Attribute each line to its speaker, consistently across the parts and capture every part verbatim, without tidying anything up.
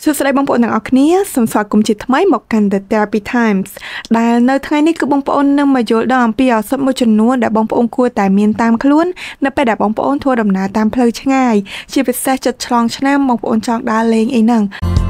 Speaker 1: សួស្តីបងប្អូនទាំងអស់គ្នាសូមស្វាគមន៍ជាថ្មីមកកាន់ The Therapy Times ដែលនៅថ្ងៃនេះគឺបងប្អូននឹងមកយល់ដឹងអំពីឱសថមួយចំនួនដែលបងប្អូនគួរតែមានតាមខ្លួននៅពេលដែលបងប្អូនធ្វើដំណើរតាមផ្លូវឆ្ងាយជាពិសេសចិត្តឆ្លងឆ្នាំបងប្អូនចង់ដើរលេងអីហ្នឹង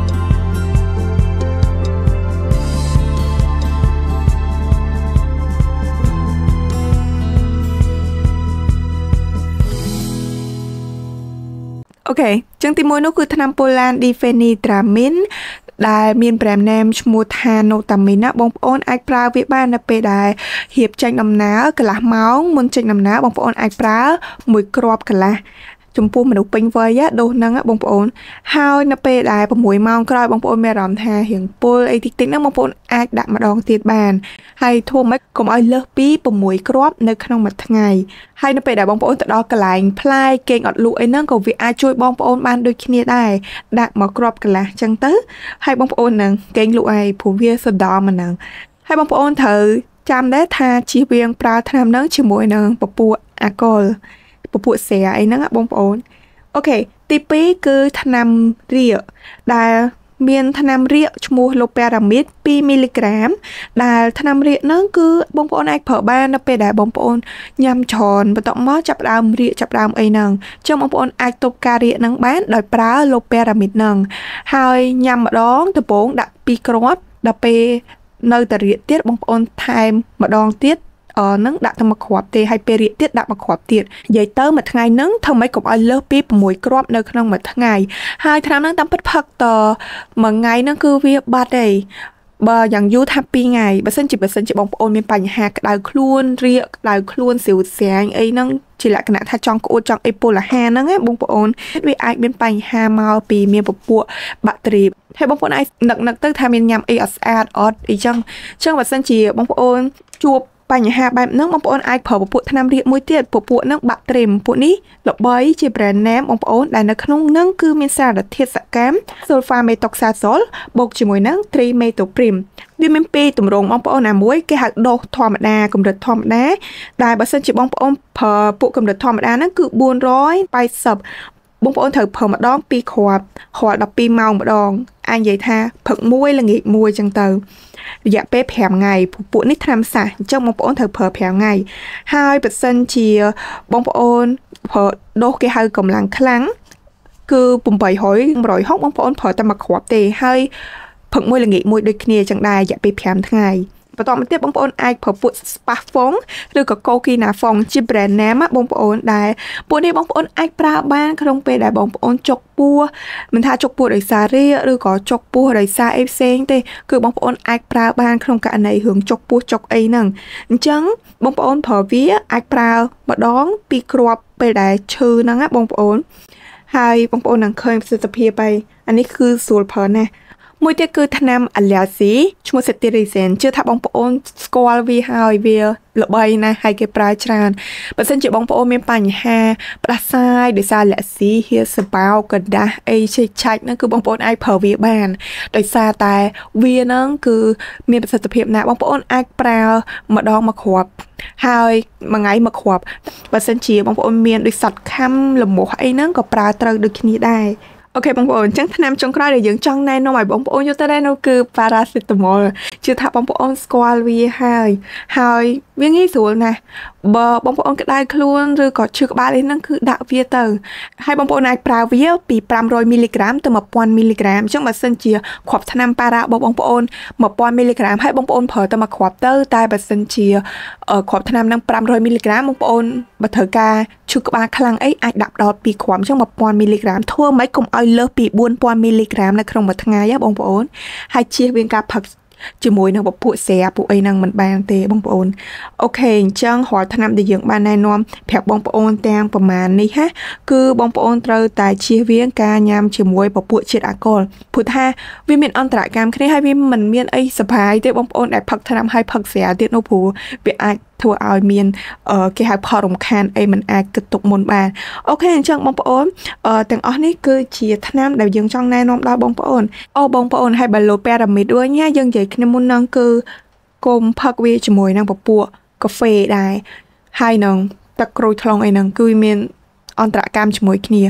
Speaker 1: អូខេចឹងទីមួយនោះគឺថ្នាំប៉ូឡានឌីហ្វេនីដ្រាមីនដែលមាន brand name ឈ្មោះថា Notamin ណាបងប្អូនអាចប្រើវាបាននៅពេលដែលរៀបចេញដំណើរកន្លះម៉ោងមុនចេញដំណើរបងប្អូនអាចប្រើមួយគ្រាប់កន្លះចំពោះមនុស្សពេញវ័យដូសហ្នឹងបងប្អូនហើយនៅពេលដែល៦ម៉ោងក្រោយបងប្អូនមានអារម្មណ៍ថារៀងពុលអីតិចតិចហ្នឹងបងប្អូនអាចដាក់ម្ដងទៀតបានហើយធ្វើម៉េចកុំឲ្យលើសពី៦គ្រាប់នៅក្នុងមួយថ្ងៃហើយនៅពេលដែលបងប្អូនទៅដល់កន្លែងផ្លែគេងអត់លក់អីហ្នឹងក៏វាអាចជួយបងប្អូនបានដូចគ្នាដែរដាក់មកគ្រាប់កន្លះចឹងទៅហើយបងប្អូនហ្នឹងគេងលក់ឲ្យព្រោះវាសដំហ្នឹងហើយបងប្អូនត្រូវចាំដែរថាជៀសវាងប្រើថ្នាំហ្នឹងជាមួយនឹងពពួកអាកុលពពួកសេអីហ្នឹងបងប្អូនអូខេទីពីរគឺថ្នាំរាគដែលមានថ្នាំរាគឈ្មោះ Loperamide ពីរមីលីក្រាមដែលថ្នាំរាគហ្នឹងគឺបងប្អូនអាចប្រើបាននៅពេលដែលបងប្អូនញ៉ាំច្រើនបន្ទាប់មកចាប់ដើមរាគចាប់ដើមអីហ្នឹងអញ្ចឹងបងប្អូនអាចទប់ការរាគហ្នឹងបានដោយប្រើ Loperamide ហ្នឹងហើយញ៉ាំម្ដងដំបូងដាក់ពីរគ្រាប់ដល់ពេលនៅតែរាគទៀតបងប្អូនថែមម្ដងទៀតអឺនឹងដាក់ទៅមួយគ្រាប់ទេហើយពេលរៀកទៀតដាក់មួយគ្រាប់ទៀតនិយាយទៅមួយថ្ងៃហ្នឹងធ្វើម៉េចកុំឲ្យលើសពី៦គ្រាប់នៅក្នុងមួយថ្ងៃហើយថ្នាំហ្នឹងតាមពិតផឹកតមួយថ្ងៃហ្នឹងគឺវាបាត់ទេបើយ៉ាងយូរថាពីរថ្ងៃបើសិនជាបើសិនជាបងប្អូនមានបញ្ហាក្តៅខ្លួនរាកក្តៅខ្លួនស្រួវស្រាញអីហ្នឹងជាលក្ខណៈថាចង់ក្អួតចង់អេពុលអាហារហ្នឹងបងប្អូនវាអាចមានបញ្ហាមកពីមានពពួកបាក់តេរីហើយបងប្អូនអាចនឹកនឹកទៅថាមានញ៉ាំអីអត់ស្អាតអត់អីចឹងអញ្ចឹងបើសិនជាបងប្អូនជួបបញ្ហាបែបហ្នឹងបងប្អូនអាចប្រើពពួកថ្នាំរាគមួយទៀតពពួកហ្នឹងបាក់តេរីពួកនេះល្បីជា brand name បងប្អូនដែលនៅក្នុងហ្នឹងគឺមានសារធាតុសកម្ម sulfamethoxazole បូកជាមួយនឹង trimethoprim វាមានពីរទម្រង់បងប្អូនណាមួយគេហៅដូសធម្មតាកម្រិតធម្មតាដែលបើសិនជាបងប្អូនប្រើពួកកម្រិតធម្មតាហ្នឹងគឺបួនរយប៉ែតសិបបងប្អូនត្រូវប្រើម្ដងពីរគ្រាប់រាល់ដប់ពីរម៉ោងម្ដងអាចនិយាយថាព្រឹកមួយល្ងាចមួយចឹងទៅរយៈពេលប្រាំថ្ងៃពួកនេះថ្នាំសាសអញ្ចឹងបងប្អូនត្រូវប្រើប្រាំថ្ងៃហើយបើសិនជាបងប្អូនប្រើដូសគេហៅកម្លាំងខ្លាំងគឺ៨រយ មួយរយហុកបងប្អូនប្រើតែមួយគ្រាប់ទេហើយព្រឹកមួយល្ងាចមួយដូចគ្នាចឹងដែររយៈពេលប្រាំថ្ងៃបន្តមកទៀតបងប្អូនអាចប្រើពួក Spafong ឬក៏ Cokinafong ជា brand name បងប្អូនដែលពួកនេះបងប្អូនអាចប្រើបានក្នុងពេលដែលបងប្អូនចុកពោះមិនថាចុកពោះដោយសាររាគឬក៏ចុកពោះដោយសារអីផ្សេងទេគឺបងប្អូនអាចប្រើបានក្នុងករណីរឿងចុកពោះចុកអីហ្នឹងអញ្ចឹងបងប្អូនប្រើវាអាចប្រើម្ដងពីរគ្រាប់ពេលដែលឈឺហ្នឹងណាបងប្អូនហើយបងប្អូននឹងឃើញប្រសិទ្ធភាពហើយអានេះគឺស្រួលប្រើណាស់មួយទៀតគឺថ្នាំ allergy ឈ្មោះ cetirizine ជឿថាបងប្អូនស្គាល់វាហើយវាល្បីណាស់ហើយគេប្រើច្រើនបើសិនជាបងប្អូនមានបញ្ហាផ្ដាសាយដោយសារ allergy ហៀសបោកកដាស់អីឆេកឆាច់ហ្នឹងគឺបងប្អូនអាចប្រើវាបានដោយសារតែវាហ្នឹងគឺមានប្រសិទ្ធភាពណាស់បងប្អូនអាចប្រើម្ដងមួយគ្រាប់ហើយមួយថ្ងៃមួយគ្រាប់បើសិនជាបងប្អូនមានដូចសត្វខាំលមាស់អីហ្នឹងក៏ប្រើត្រូវដូចគ្នាដែរអូខេបងប្អូនអញ្ចឹងថ្នាំចុងក្រោយដែលយើងចង់ណែនាំឲ្យបងប្អូនយកទៅដែរនោះគឺ paracetamol ជឿថាបងប្អូនស្គាល់វាហើយហើយវាងាយស្រួលណាស់បើបងប្អូនក្តៅខ្លួនឬក៏ឈឺក្បាលអីហ្នឹងគឺដាក់វាទៅហើយបងប្អូនអាចប្រើវាពីប្រាំរយមីលីក្រាមទៅមួយពាន់មីលីក្រាមអញ្ចឹងបើសិនជាគ្រាប់ថ្នាំប៉ារ៉ារបស់បងប្អូនមួយពាន់មីលីក្រាមហើយបងប្អូនប្រើតែមួយគ្រាប់ទៅតែបើសិនជាគ្រាប់ថ្នាំហ្នឹងប្រាំរយមីលីក្រាមបងប្អូនបើត្រូវការឈឺក្បាលខ្លាំងអីអាចដាក់ដល់ពីរគ្រាប់អញ្ចឹងមួយពាន់មីលីក្រាមធ្វើម៉េចកុំឲ្យលើសពីបួនពាន់មីលីក្រាមនៅក្នុងមួយថ្ងៃហ៎បងប្អូនហើយជៀសវាងការផឹកជាមួយនឹងពពួកសេពួកអីហ្នឹងមិនបានទេបងប្អូនអូខេអញ្ចឹងរាល់ថ្នាំដែលយើងបានណែនាំប្រាប់បងប្អូនទាំងប្រមាណនេះណាគឺបងប្អូនត្រូវតែជៀសវាងការញ៉ាំជាមួយពពួកជាតិអាល់កុលព្រោះថាវាមានអន្តរកម្មគ្នាហើយវាមិនមានអីសុបាយទេបងប្អូនដែលផឹកថ្នាំហើយផឹកស្រាទៀតនោះព្រោះវាអាចធ្វើឲ្យមានគេហៅផលរំខានអីមិនអាចគិតទុកមុនបានអូខេអញ្ចឹងបងប្អូនទាំងអស់នេះគឺជាថ្នាំដែលយើងចង់ណែនាំដល់បងប្អូនអូបងប្អូនហើយបើលោប៉ារ៉ាមីដវិញណាយើងនិយាយគ្នាមុនហ្នឹងគឺកុំផឹកវាជាមួយនឹងពពួកកាហ្វេដែរហើយនឹងទឹកក្រូចថ្លុងអីហ្នឹងគឺមានអន្តរកម្មជាមួយគ្នា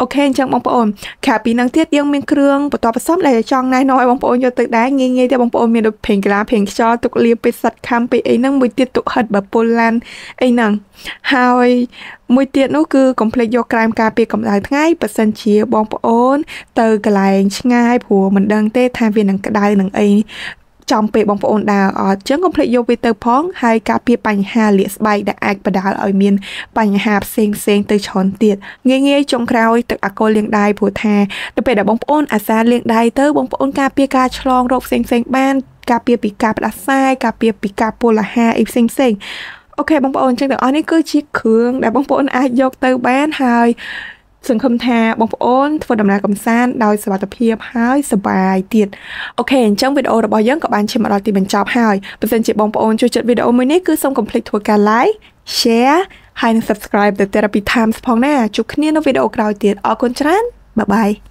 Speaker 1: អូខេអញ្ចឹងបងប្អូនក្រៅពីនឹងទៀតយើងមានគ្រឿងបន្ទាប់ផ្សំដែលចង់ណែនាំឲ្យបងប្អូនយកទៅដែរងាយងាយទេបងប្អូនមានដូចប្រេងក្លាប្រេងខ្យល់ទុកលាបពេលសិតខំពេលអីហ្នឹងមួយទៀតទុកហិតបើពុលឡានអីហ្នឹងហើយមួយទៀតនោះគឺកុំភ្លេចយកក្រែមការពារកម្ដៅថ្ងៃបើសិនជាបងប្អូនទៅកន្លែងឆ្ងាយព្រោះមិនដឹងទេថាវានឹងក្ដៅនឹងអីចំពេលបងប្អូនដើរអត់ចឹងកុំភ្លេចយកវាទៅផងហើយការពារបញ្ហាលាកស្បែកដែលអាចបណ្ដាលឲ្យមានបញ្ហាផ្សេងផ្សេងទៅច្រើនទៀតងាយងាយចុងក្រោយទឹកអាល់កុលលាងដៃព្រោះថាទៅពេលដែលបងប្អូនអាសាលាងដៃទៅបងប្អូនការពារការឆ្លងរោគផ្សេងផ្សេងបានការពារពីការផ្ដាសាយការពារពីការពុលអាហារអីផ្សេងផ្សេងអូខេបងប្អូនចឹងទាំងអស់នេះគឺជាគ្រឿងដែលបងប្អូនអាចយកទៅបានហើយសង្ឃឹមថាបងប្អូនធ្វើដំណើរកម្សាន្តដោយសុវត្ថិភាពហើយសប្បាយទៀតអូខេអញ្ចឹងវីដេអូរបស់យើងក៏បានឈានមកដល់ទីបញ្ចប់ហើយបើសិនជាបងប្អូនចូលចិត្តវីដេអូមួយនេះគឺសូមកុំភ្លេចធ្វើការ like share ហើយនិង subscribe ទៅ Therapy Times ផងណាជួបគ្នានៅវីដេអូក្រោយទៀតអរគុណច្រើនបាយបាយ